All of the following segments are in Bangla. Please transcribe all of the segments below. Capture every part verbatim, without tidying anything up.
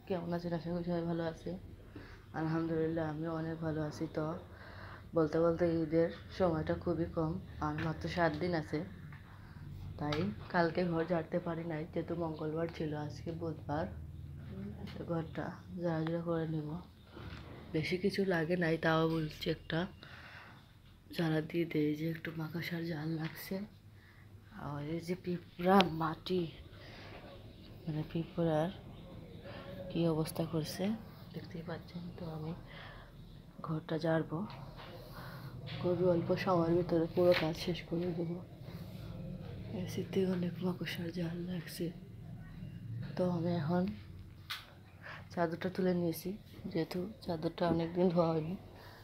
কেমন আছেন? আশা করি সবাই ভালো আছে। আলহামদুলিল্লাহ আমিও অনেক ভালো আছি। তো বলতে বলতে ঈদের সময়টা খুবই কম, আর মাত্র সাত দিন আছে। তাই কালকে ঘর ঝাড়তে পারি নাই, যেহেতু মঙ্গলবার ছিল, আজকে বুধবার। ঘরটা ঝাড়াঝাড়া করে নেব। বেশি কিছু লাগে নাই, তাও বলছি একটা ঝাড়া দিয়ে দেয় যে একটু মাকড়সার জাল লাগছে। আর এই যে পিঁপড়া মাটি, মানে পিঁপড়ার কি অবস্থা করছে দেখতেই পাচ্ছেন। তো আমি ঘরটা ঝাড়বো, খুবই অল্প সময়ের ভিতরে পুরো কাজ শেষ করে দেবো। এসিতে অনেক মাকড়সার জাল লাগছে। তো আমি এখন চাদরটা তুলে নিয়েছি, যেহেতু চাদরটা অনেকদিন ধোয়া হয়নি।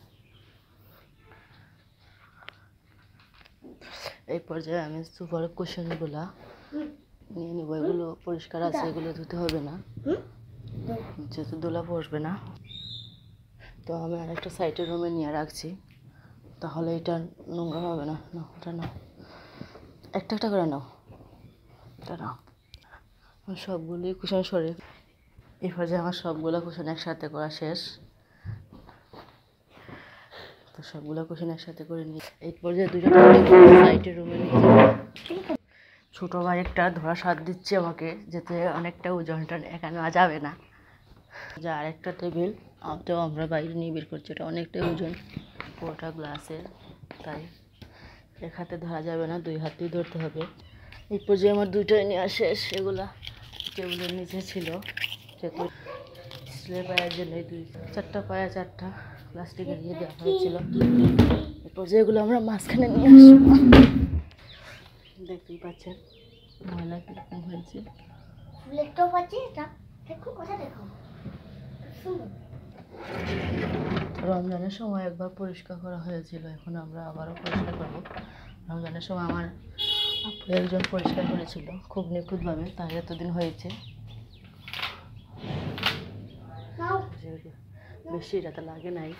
এই পর্যায়ে আমি সুপার কুশনগুলা নিয়ে নেবো। এগুলো পরিষ্কার আছে, এগুলো ধুতে হবে না, যেহেতু দোলা বসবে না। তো আমি আরেকটা সাইডের রুমে নিয়ে রাখছি, তাহলে এটা নোংরা হবে না। না, ওটা নাও, একটা একটা করে নাও, এটা নাও। সবগুলি কুশন সরে এই পর্যায়ে আমার সবগুলো কুশন একসাথে করা শেষ। তো সবগুলো কুশন একসাথে করে নিই। এই পর্যায়ে দুটো সাইডের রুমে নিয়ে যাবো। ছোটো ভাই একটা ধরা সাথ দিচ্ছে আমাকে, যাতে অনেকটা ওজনটা একা নেওয়া যাবে না। যা আরেকটা টেবিল তো আমরা বাইরে নিয়ে বের করছি, এটা অনেকটাই ওজন, পুরোটা গ্লাসের, তাই এক হাতে ধরা যাবে না, দুই হাতেই ধরতে হবে। এই পর্যায়ে আমার দুইটাই নেওয়া শেষ। এগুলা টেবিলের নিচে ছিল, যেহেতু স্লেপ পায়ের জন্য দুই চারটা পায়া চারটা প্লাস্টিকের দিয়ে দেওয়া হয়েছিল। এই পর্যায়ে এগুলো আমরা মাঝখানে নিয়ে আসবো। দেখতেই পাচ্ছেন ময়লা কীরকম হয়েছে। রমজানের সময় একবার পরিষ্কার করা হয়েছিল, এখন আমরা আবারও পরিষ্কার করবো। রমজানের সময় আমার আপু একজন পরিষ্কার করেছিল খুব নিখুঁতভাবে, তাই এতদিন হয়েছে। বেশি এটা তো লাগে নাই,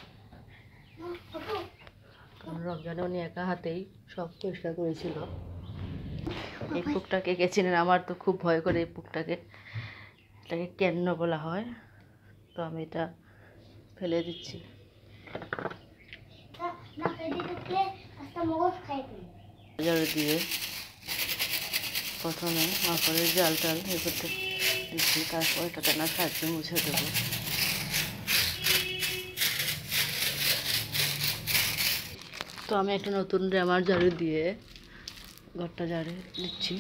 কারণ রমজানে উনি একা হাতেই সব পরিষ্কার করেছিল। এই পুকটাকে কে চিনেন? আমার তো খুব ভয় করে এই পুকটাকে, এটাকে কেন্ন বলা হয়। তো আমি এটা ফেলে দিচ্ছি। ঝাড়ু দিয়ে প্রথমে মাকড়ের জাল টাল এ করতে দিচ্ছি, তারপর এটা টানার সাহায্যে মুছে দেবো। তো আমি একটা নতুন র্যামার ঝাড়ু দিয়ে ঘরটা ঝাড়ু দিচ্ছি।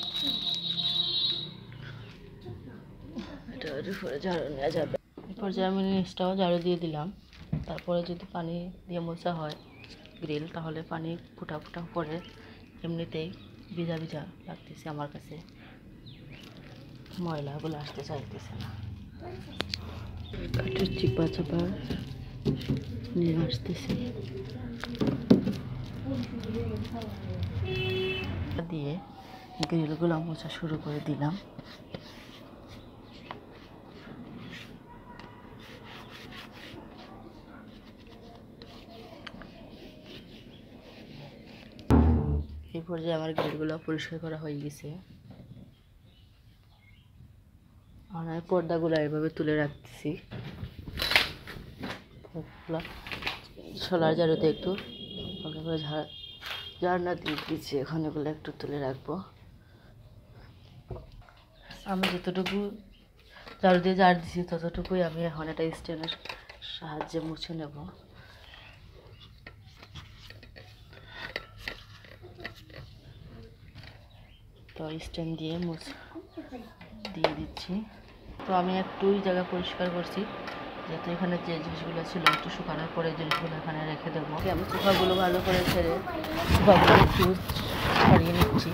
এটা উপরে ঝাড়ু নেওয়া যাবে। এরপর যে আমি নিচটাও ঝাড়ু দিয়ে দিলাম। তারপরে যদি পানি দিয়ে মোছা হয় গ্রিল, তাহলে পানি ফুটা ফুটা পরে এমনিতেই ভিজা ভিজা লাগতেছে আমার কাছে, ময়লাগুলো আসতে চাইতেছে না। কাঠের চিপা চাপা নিয়ে আসতেছে দিয়ে গ্রিলগুলো মোছা শুরু করে দিলাম। এই পর্যায়ে আমার গ্রিলগুলো পরিষ্কার করা হয়ে গেছে। আর আমি পর্দাগুলো এভাবে তুলে রাখতেছি। সোলার ঝাড়ুতে একটু হালকা করে ঝাড় ঝাড়না দিয়ে দিচ্ছি, এখন এগুলো একটু তুলে রাখবো। আমি যতটুকু ঝাড়ু দিয়ে ঝাড় দিচ্ছি ততটুকুই আমি এখন একটা স্ট্যান্ডের সাহায্যে মুছে নেব। তো স্ট্যান্ড দিয়ে মুছে দিয়ে দিচ্ছি। তো আমি একটু জায়গা পরিষ্কার করছি, যাতে এখানে যে জিনিসগুলো ছিল একটু শুকানোর পরে জিনিসগুলো এখানে রেখে দেবো। আমি সোফাগুলো ভালো করে ছেড়ে সোফাগুলো একটু ছাড়িয়ে নিচ্ছি।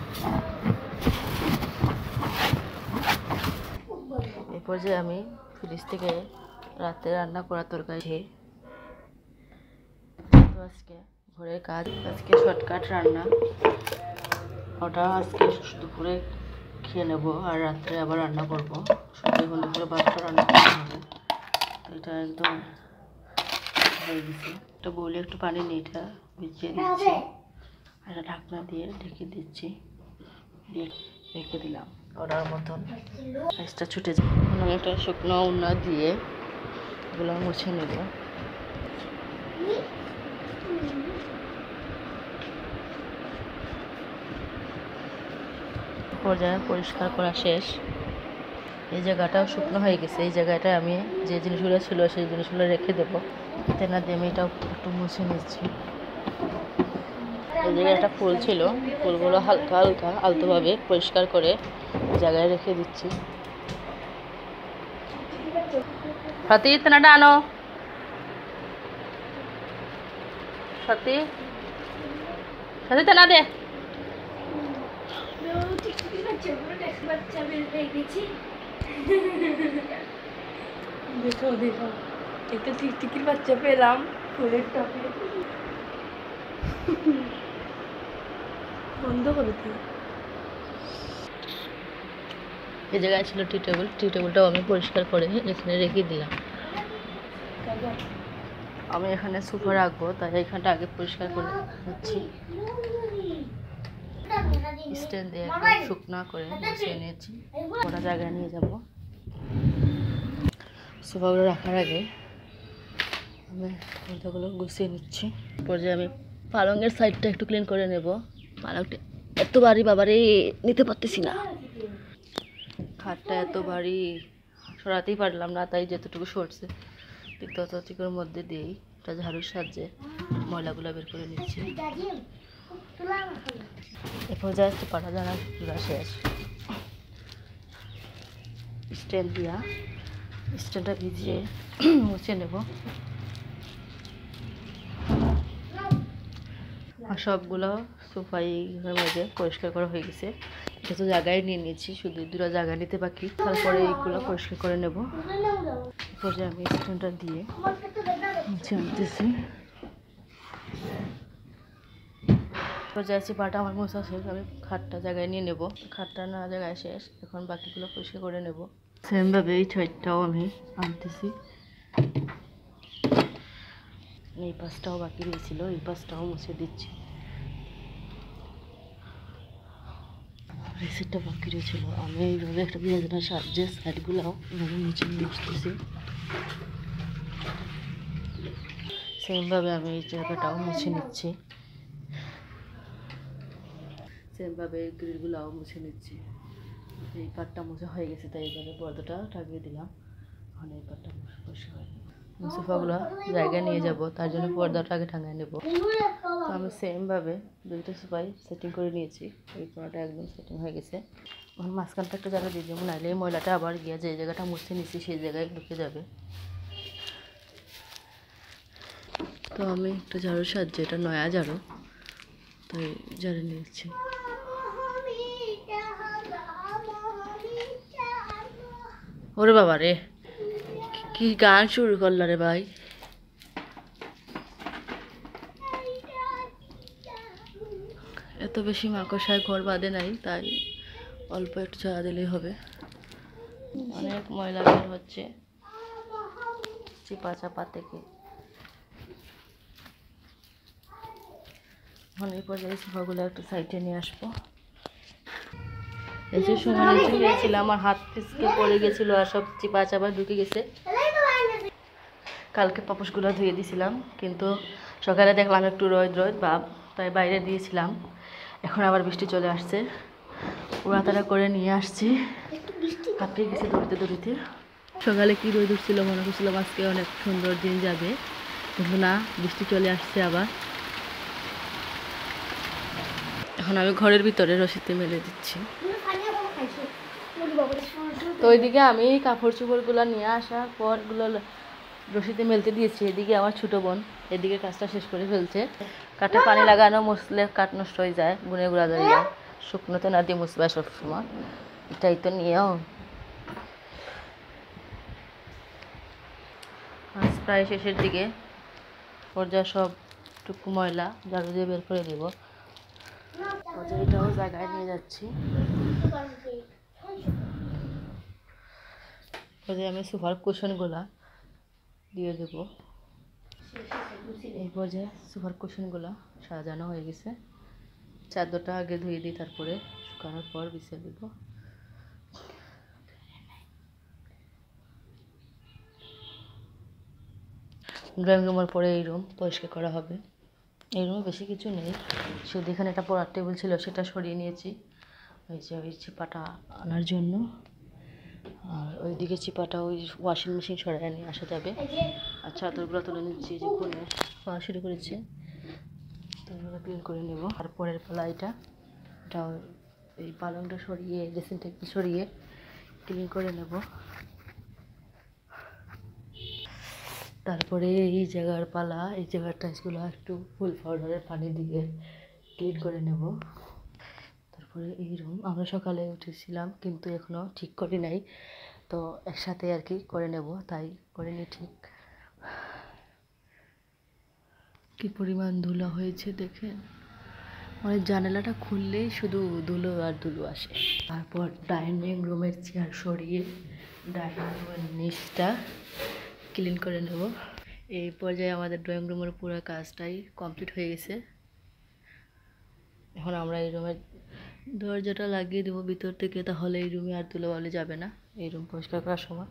এই পর্যায়ে আমি ফ্রিজ থেকে রাতে রান্না করা তরকারি খেয়ে, তো আজকে ঘরের কাজ, আজকে শর্টকাট রান্না, ওটা আজকে দুপুরে খেয়ে নেবো, আর রাত্রে আবার রান্না করবো। সকালে হলে করে ভাতটা রান্না করতে হবে। তো এটা একদম হয়ে গেছে। একটা বলে একটু পানি নিয়ে এটা ভিজিয়ে দিচ্ছি, একটা ঢাকনা দিয়ে ঢেকে দিচ্ছি, দিয়ে রেখে দিলাম। করার মতন গাছটা ছুটে যায়। আমি একটা শুকনো উন্না দিয়ে এগুলো মুছে নেব। পর্যায়ে পরিষ্কার করা শেষ। এই জায়গাটাও শুকনো হয়ে গেছে। এই জায়গাটা আমি যে জিনিসগুলো ছিল সেই জিনিসগুলো রেখে দেবো। তেনা দিয়ে আমি এটাও একটু মুছে নিচ্ছি। এই জায়গায় একটা ফুল ছিল, ফুলগুলো হালকা হালকা আলতোভাবে পরিষ্কার করে জায়গায় রেখে দিচ্ছি। সতী তেনাটা আনো, সতী সতী তেনা দে। দেখো দেখো একটা টিকটিকির বাচ্চা পেলাম ফুলের টপে। বন্ধ করে দিই। এই জায়গায় ছিল টি টেবিল, টি টেবিলটাও আমি পরিষ্কার করে এখানে রেখে দিলাম। আমি এখানে সোফা রাখবো, তাই এখানটা আগে পরিষ্কার করে নিচ্ছি। স্ট্যান্ড দিয়ে একদম শুকনা করে মুছিয়ে নিয়েছি। ওটা জায়গায় নিয়ে যাব। সোফাগুলো রাখার আগে আমি পর্দাগুলো গুছিয়ে নিচ্ছি। পর্যায়ে আমি পালঙের সাইডটা একটু ক্লিন করে নেব। পালংটা এত ভারী বাবারে নিতে পারতেছি না। খাটটা এত ভারী সরাতেই পারলাম না, তাই যতটুকু সরছে ঠিক ততটুকুর মধ্যে দিয়েই একটা ঝাড়ুর সাহায্যে ময়লাগুলো বের করে নিচ্ছি। এ পর্যায়ে পাটা জানা পুরা শেষ। স্ট্যান্ড দিয়া স্ট্যান্ডটা ভিজিয়ে মুছে নেব। আর সবগুলো সোফাই মধ্যে পরিষ্কার করা হয়ে গেছে। এটা তো জায়গায় নিয়ে নিয়েছি, শুধু দুটো জায়গা নিতে বাকি। তারপরে এইগুলো পরিষ্কার করে নেব। পর্যায়ে আমি স্ট্যান্ডটা দিয়ে মুছে আনতেছি। পর্যায়ে আছে পাটা আমার মোছা শেষ। আমি খাটটা জায়গায় নিয়ে নেব। খাটটা না জায়গায় শেষ, এখন বাকিগুলো পরিষ্কার করে নেব। সেমভাবে এই সাইডটাও আমি আনতেছি। এই পাশটাও বাকি রয়েছিল, এই পাশটাও মুছে দিচ্ছি। রেসিটটা বাকি রয়েছিল, আমি এইভাবে একটা বিয়াজনের সাহায্যে সাইডগুলোও এভাবে নিচে নিয়ে আসতেছি। সেমভাবে আমি এই জায়গাটাও মুছে নিচ্ছি। সেমভাবে এই গ্রিলগুলোও মুছে নিচ্ছি। এই পাটটা মুছে হয়ে গেছে, তাই এইভাবে পর্দাটা টাঙিয়ে দিলাম। এখন এই পাটটা পরিষ্কার হয়ে যাবে। সোফাগুলো জায়গায় নিয়ে যাব, তার জন্য পর্দাটা আগে টাঙায় নেব। তো আমি সেমভাবে দুইটা সোফাই সেটিং করে নিয়েছি। এই কোণাটা একদম সেটিং হয়ে গেছে। এখন মাঝখানটা একটা জায়গা দিয়ে দেবো, নাহলে এই ময়লাটা আবার গিয়ে যে জায়গাটা মুছে নিচ্ছি সেই জায়গায় ঢুকে যাবে। তো আমি একটা ঝাড়ুর সাহায্যে, এটা নয়া ঝাড়ু, তাই ঝাড়ু নিয়েছি। ওরে বাবা রে, কি গান শুরু করলো রে ভাই। এত বেশি মাকড়সায় ঘর বাঁধে নাই, তাই অল্প একটু ঝাড়া দিলেই হবে। অনেক ময়লা বের হচ্ছে চিপা চাপা থেকে। এখন এই পর্যায়ে সোফাগুলো একটু সাইডে নিয়ে আসবো। এই যে সময় নিচে গিয়েছিল, আমার হাত পিছকে পড়ে গেছিলো আর সব চিপা চাপা ঢুকে গেছে। কালকে পাপোশগুলো ধুয়ে দিয়েছিলাম, কিন্তু সকালে দেখলাম একটু রোদ রোদ ভাব, তাই বাইরে দিয়েছিলাম। এখন আবার বৃষ্টি চলে আসছে, উড়াতাড়া করে নিয়ে আসছি। হাঁপিয়ে গেছে দৌড়িতে দৌড়িতে। সকালে কি রোদ উঠছিল, মনে করছিলাম আজকে অনেক সুন্দর দিন যাবে, কিন্তু না, বৃষ্টি চলে আসছে আবার। এখন আমি ঘরের ভিতরে রশিতে মেলে দিচ্ছি। তো ওইদিকে আমি কাপড় চোপড়গুলো নিয়ে আসার পরগুলো রশিতে মেলতে দিয়েছি। এদিকে আমার ছোটো বোন এদিকে কাজটা শেষ করে ফেলছে। কাঠে পানি লাগানো মুছলে কাঠ নষ্ট হয়ে যায়, গুনে গুঁড়া ধরে যায়। শুকনোতে না দিয়ে মুছবে সবসময়, এটাই তো নিয়েও। আজ প্রায় শেষের দিকে, পর্যায়ে সবটুকু ময়লা ঝাড়ু দিয়ে বের করে দেবো। এটাও জায়গায় নিয়ে যাচ্ছি। আমি সোফার কুশনগুলা দিয়ে দেবো। এই পর্যায়ে সোফার কুশনগুলো সাজানো হয়ে গেছে। চাদরটা আগে ধুয়ে দিই, তারপরে শুকানোর পর বিছিয়ে দেবো। ড্রয়িং রুমের পরে এই রুম পরিষ্কার করা হবে। এই রুমে বেশি কিছু নেই, শুধু এখানে একটা পড়ার টেবিল ছিল, সেটা সরিয়ে নিয়েছি ওই যে ওই চিপাটা আনার জন্য। আর ওইদিকে চিপাটা ওই ওয়াশিং মেশিন সরাই নিয়ে আসা যাবে। আর চাদরগুলো তুলে নিচ্ছি, যে খুলে পাওয়া শুরু করেছে, তো এগুলো ক্লিন করে নেব। আর পরের পালা এটা এটা এই পালংটা সরিয়ে ড্রেসিং টেবিল সরিয়ে ক্লিন করে নেব। তারপরে এই জায়গার পালা, এই জায়গার টাইলসগুলো একটু ফুল পাউডারের পানি দিয়ে ক্লিন করে নেব। তারপরে এই রুম আমরা সকালে উঠেছিলাম কিন্তু এখনও ঠিক করি নাই, তো একসাথে আর কি করে নেব, তাই করে নি ঠিক। কি পরিমাণ ধুলো হয়েছে দেখেন, মানে জানালাটা খুললেই শুধু ধুলো আর ধুলো আসে। তারপর ডাইনিং রুমের চেয়ার সরিয়ে ডাইনিং রুমের নিচটা ক্লিন করে নেব। এই পর্যায়ে আমাদের ড্রয়িং রুমের পুরো কাজটাই কমপ্লিট হয়ে গেছে। এখন আমরা এই রুমের দরজাটা লাগিয়ে দেবো ভিতর থেকে, তাহলে এই রুমে আর ধুলোবালি যাবে না এই রুম পরিষ্কার করার সময়।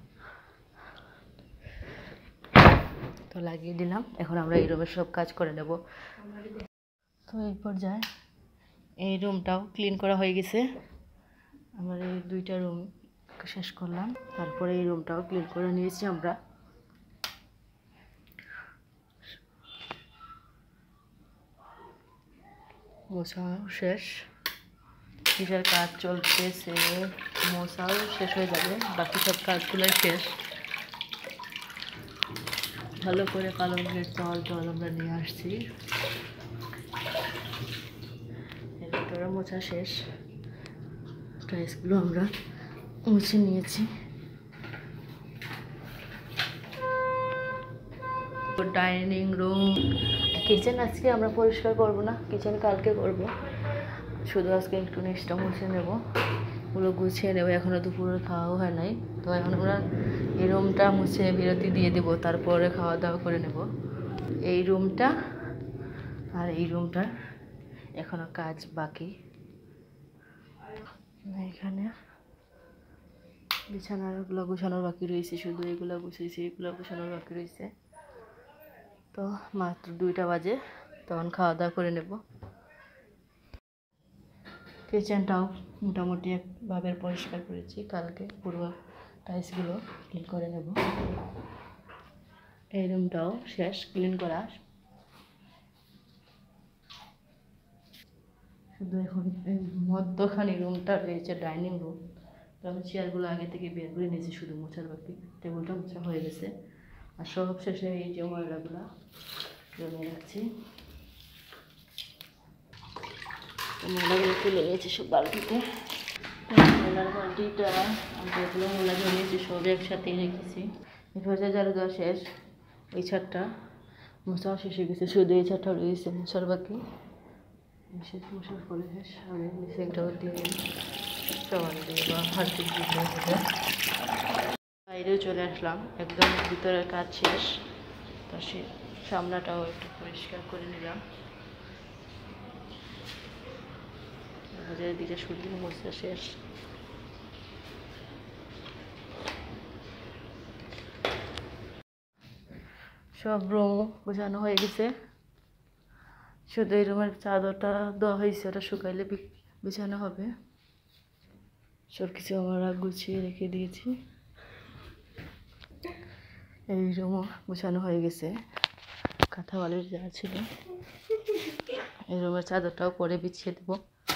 তো লাগিয়ে দিলাম, এখন আমরা এই রুমের সব কাজ করে নেব। তো এই পর্যায়ে এই রুমটাও ক্লিন করা হয়ে গেছে। আমরা এই দুইটা রুম শেষ করলাম, তারপরে এই রুমটাও ক্লিন করে নিয়েছি আমরা। মোছাও শেষ, কিসের কাজ চলতেছে, মোছাও শেষ হয়ে যাবে, বাকি সব কাজগুলোই শেষ। ভালো করে পালংয়ের তল টল আমরা নিয়ে আসছি, এর ভিতরে মোছা শেষ। টাইলসগুলো আমরা মুছে নিয়েছি। ডাইনিং রুম, কিচেন আজকে আমরা পরিষ্কার করব না, কিচেন কালকে করব। শুধু আজকে একটু নিচটা মুছে নেব, পুরো গুছিয়ে নেব। এখনও দুপুরে খাওয়াও হয় নাই, তো এখন আমরা এই রুমটা মুছে বিরতি দিয়ে দেবো, তারপরে খাওয়া দাওয়া করে নেব। এই রুমটা আর এই রুমটার এখনও কাজ বাকি। এখানে বিছানাগুলো গুছানোর বাকি রয়েছে, শুধু এগুলো গুছিয়েছি, এগুলো গুছানোর বাকি রয়েছে। তো মাত্র দুইটা বাজে, তখন খাওয়া দাওয়া করে নেব। কিচেনটাও মোটামুটি একভাবে পরিষ্কার করেছি, কালকে পুরো টাইলসগুলো ক্লিন করে নেব। এই রুমটাও শেষ ক্লিন করা, শুধু এখন এই মধ্যখানি রুমটা রয়েছে ডাইনিং রুম। তো আমি চেয়ারগুলো আগে থেকে বের করে নিয়েছি, শুধু মোছার বাকি। টেবিলটা মোছা হয়ে গেছে, আর সব শেষে এই যে ময়লাগুলো জমিয়ে রাখছি, ময়লাগুলো তুলে নিয়েছি সব বালতিতে। ময়লার বালতিটা যেগুলো ময়লা জমিয়েছি সব একসাথেই রেখেছি। এরপর ঝাড়ু দেওয়া শেষ, এই ছাদটা মোছাও শেষ হয়ে গেছে, শুধু এই ছাদটা রয়েছে মোছার বাকি। নিষেধ মশার ফলে আমি মিশিংটাও দিয়ে সবার দিয়ে বা হার্পিক দিয়ে বাইরেও চলে আসলাম, একদম ভিতরের কাজ শেষ। তো সে সামনাটাও একটু পরিষ্কার করে নিলাম, দিকে শরীর মোছা শেষ। সব রুম গোছানো হয়ে গেছে, শুধু এই রুমের চাদরটা দেওয়া হয়েছে, ওটা শুকাইলে বিছানো হবে। সব কিছু আমরা গুছিয়ে রেখে দিয়েছি। এই রুমও গোছানো হয়ে গেছে, কাঁথা বালিশ যা ছিল। এই রুমের চাদরটাও পরে বিছিয়ে দেবো।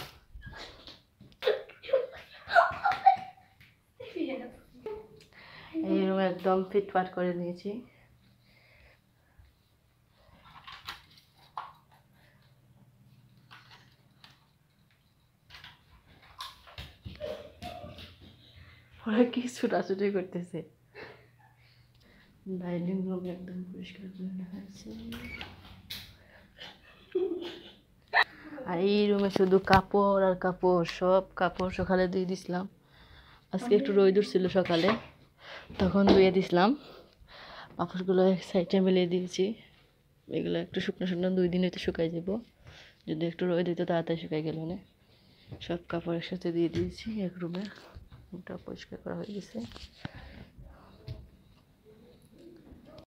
এই রুম একদম ফিটফাট করে নিয়েছি। ওরা কি ছুটাছুটি করতেছে। ডাইনিং রুম একদম পরিষ্কার করে নেওয়া হয়েছে। আর এই রুমে শুধু কাপড় আর কাপড়, সব কাপড় সকালে ধুয়ে দিছিলাম। আজকে একটু রোদ ছিল সকালে, তখন ধুয়ে দিছিলাম। কাপড়গুলো এক সাইডে মেলে দিয়েছি, এগুলো একটু শুকনো শুকনো দুই দিন হয়তো শুকাই যাব, যদি একটু রোদ দিত তাড়াতাড়ি শুকাই গেল না। সব কাপড় একসাথে দিয়ে দিয়েছি এক রুমে, রুমটা পরিষ্কার করা হয়ে গেছে।